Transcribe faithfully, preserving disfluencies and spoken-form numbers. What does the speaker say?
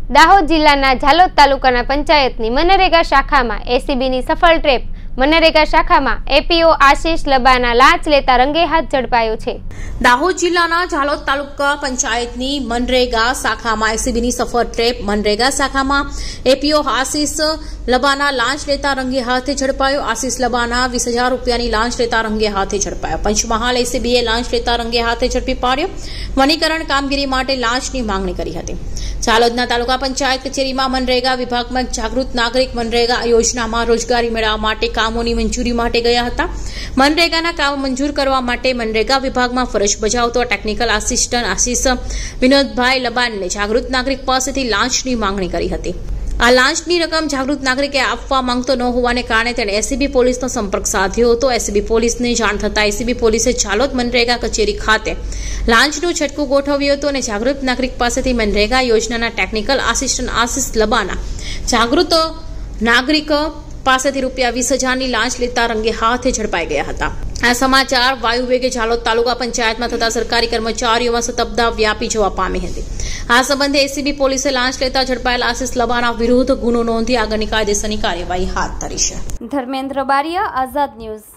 દાહોદ જિલ્લાના ઝાલોદ તાલુકાના પંચાયતની મનરેગા શાખામાં એસીબીની સફળ ટ્રેપ મનરેગા શાખામાં એપીઓ આશીષ લબાના લાંચ લેતા રંગે હાથ ઝડપાયો છે। દાહોદ જિલ્લાના ઝાલોદ તાલુકા પંચાયતની મનરેગા શાખામાં એસીબીની સફળ ટ્રેપ મનરેગા શાખામાં એપીઓ આશીષ લબાના લાંચ લેતા રંગે હાથે ઝડપાયો। આશીષ લબાના વીસ હજાર રૂપિયાની લાંચ લેતા રંગે હાથે ઝડપાયો। પંચમહાલ એસીબીએ લાંચ લેતા રંગે હાથે ઝડપી પાડ્યો। વનીકરણ કામગીરી માટે લાંચની માંગણી કરી હતી। ઝાલોદના તાલુકા પંચાયત કચેરીમાં મનરેગા વિભાગમાં જાગૃત નાગરિક મનરેગા યોજનામાં રોજગારી મેળવવા માટે કામોની મંજૂરી માટે ગયા હતા। મનરેગાના કામ મંજૂર કરવા માટે મનરેગા વિભાગમાં ફરજ બજાવતો ટેકનિકલ આસિસ્ટન્ટ આશીષ વિનોદભાઈ લબાનને જાગૃત નાગરિક પાસેથી લાંચની માંગણી કરી હતી। આ લાંચની રકમ જાગૃત નાગરિકે આપવા માંગતો ન હોવાને કારણે તેણે એસીબી પોલીસનો સંપર્ક સાધ્યો હતો। એસીબી પોલીસને જાણ થતાં એસીબી પોલીસે ઝાલોદ મનરેગા કચેરી ખાતે લાંચનું છટકું ગોઠવ્યું હતું અને જાગૃત નાગરિક પાસેથી મનરેગા યોજનાના ટેકનિકલ આસિસ્ટન્ટ આશીષ લબાના જાગૃત નાગરિક પાસેથી રૂપિયા વીસ હજારની લાંચ લેતા રંગે હાથે ઝડપાઈ ગયા હતા। આ સમાચાર વાયુવેગે ઝાલોદ તાલુકા પંચાયતમાં થતા સરકારી કર્મચારીઓમાં સતબદા વ્યાપી જવા પામી હતી। આ સંબંધે એસીબી પોલીસે લાંચ લેતા ઝડપાયેલા આશીષ લબાના વિરુદ્ધ ગુનો નોંધી આગળની કાયદેસરની કાર્યવાહી હાથ ધરી છે। ધર્મેન્દ્ર બારિયા, આઝાદ ન્યૂઝ।